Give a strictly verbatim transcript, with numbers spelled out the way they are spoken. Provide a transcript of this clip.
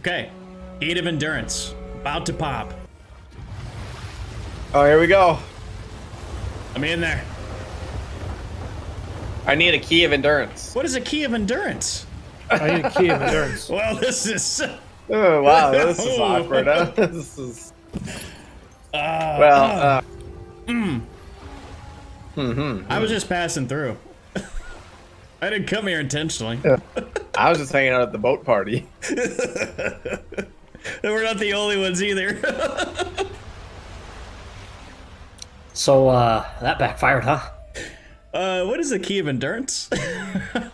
Okay. Eight of endurance. About to pop. Oh, here we go. I'm in there. I need a key of endurance. What is a key of endurance? I need a key of endurance. Well, this is... Oh, wow, this is awkward. Huh? This is... Uh, well, uh, uh... mm. Mm-hmm. I was just passing through. I didn't come here intentionally. Yeah. I was just hanging out at the boat party. We're not the only ones either. So, uh, that backfired, huh? Uh, what is the key of endurance?